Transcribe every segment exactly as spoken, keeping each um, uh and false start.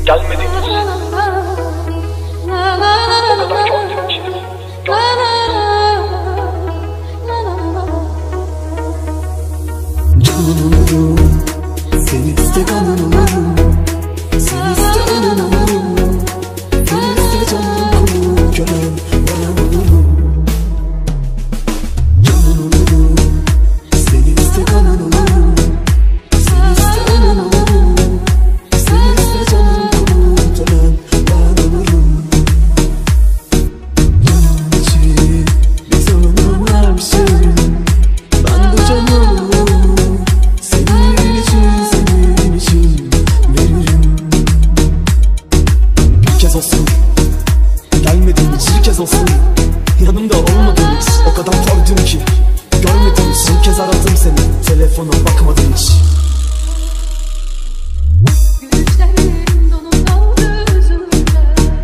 Gelmediğiniz için o kadar korktum ki. Canın olurum, seni iste kanın olurum. Seni iste önün olurum. Seni iste canım kulum, kölen ben olurum. Canın olurum, seni iste kanın olurum. Seni iste önün olurum. Seni iste canım kulum, kölen ben olurum. Yanım için bir sorunum varmışım. Ben bu canım senin için, senin için veririm. Bir kez olsun gelmediğiniz, bir kez olsun yanımda olmadınız. O kadar koydum ki görmediniz. Bir kez aradım seni, telefona bakmadın hiç. Gülüşlerin donuk kaldı yüzümde.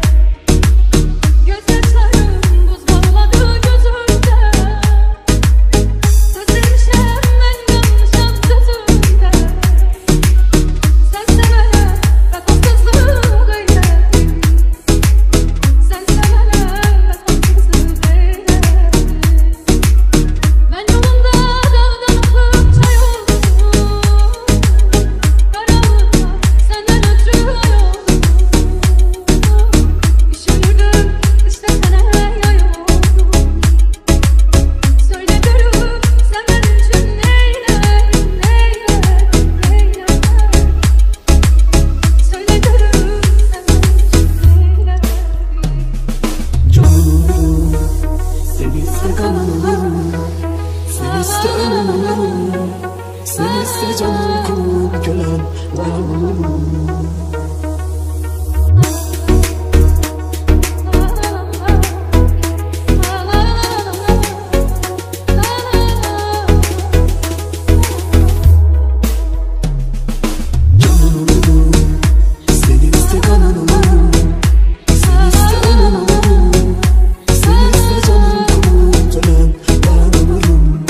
Gözyaşlarım buz bağladı gözümde. Sözleşem ben yanlışam sözümde. Sen sevene vefasızlık eyledin. Sen sevene vefasızlık eyledin. Ben yolunda dağdan akıp çay oldum. Karanlıkta senden ötürü yoruldum. Üşürdüm işte sana yayıldım. Söyle görüm sen benim için neyledin, neyledin, neyledin. Söyle görüm sen benim için neyledin. Canın olurum, seni iste kanın olurum. Seni iste önün olurum. Seni iste canım kulum, kölen ben olurum. Canın olurum, seni iste kanın olurum. Seni iste önün olurum. Seni iste canım kulum, kölen ben olurum.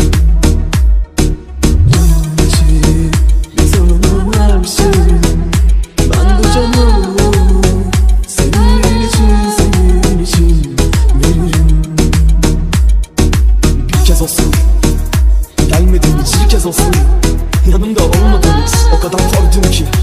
Yanım için bir sorunum varmışım. Ben bu canım senin için, senin için veririm. Bir kez olsun gelmediniz, bir kez olsun yanımda olmadınız. O kadar koydum ki